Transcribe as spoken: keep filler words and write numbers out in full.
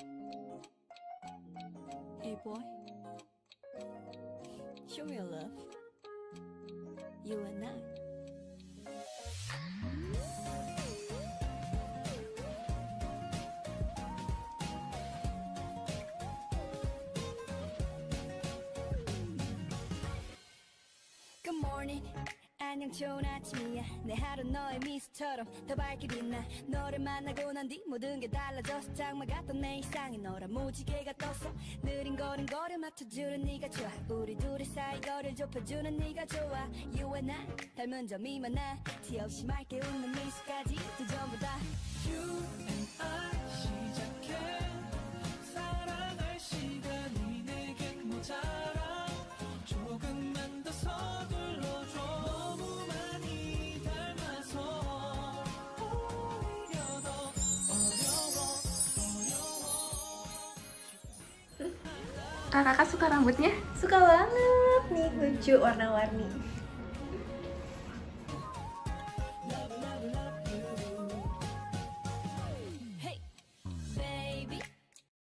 Hey boy, show me your love. You and I. Good morning. 안녕 좋은 아침이야. 내 하루 너의 미소처럼 더 밝게 빛나. 너를 만나고 난 뒤 모든 게 달라졌어. 장마 같던 내 일상이 너란 무지개가 떴어. 느린 걸음 거를 맞춰주는 네가 좋아. 우리 둘의 사이 거리를 좁혀주는 네가 좋아. You and I 닮은 점이 많아. 티 없이 맑게 웃는 미소까지 그 전부 다 You and I 시작해. 사랑할 시간이 내겐 모자라. 조금만 더 서둘러줘. Kakak suka rambutnya? Suka banget nih, lucu warna-warni.